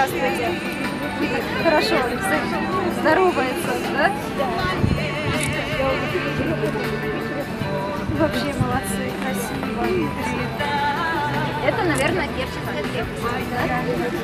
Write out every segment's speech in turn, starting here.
Здравствуйте. Хорошо, здоровается, да? Вообще молодцы, красиво. Это, наверное, Керченская крепость, да?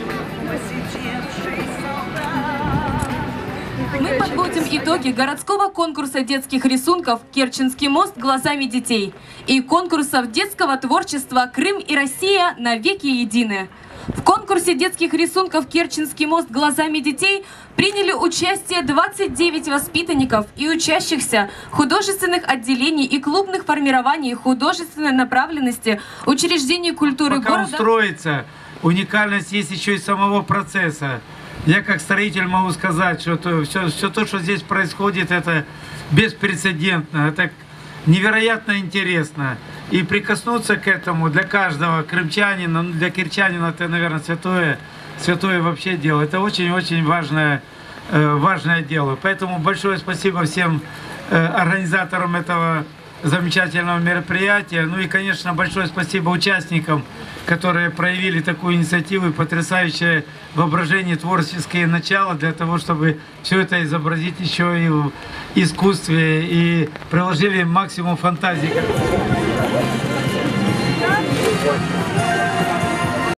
Мы подводим итоги городского конкурса детских рисунков «Керченский мост глазами детей» и конкурсов детского творчества «Крым и Россия навеки едины». В конкурсе детских рисунков «Керченский мост глазами детей» приняли участие 29 воспитанников и учащихся художественных отделений и клубных формирований художественной направленности учреждений культуры Пока города. устроится, уникальность есть еще и самого процесса. Я как строитель могу сказать, что все то, что здесь происходит, это беспрецедентно, это невероятно интересно. И прикоснуться к этому для каждого крымчанина, ну, для кирчанина это, наверное, святое вообще дело. Это очень-очень важное дело. Поэтому большое спасибо всем организаторам этого замечательного мероприятия. Ну и, конечно, большое спасибо участникам, которые проявили такую инициативу и потрясающее воображение, творческие начала для того, чтобы все это изобразить еще и в искусстве и приложили максимум фантазии.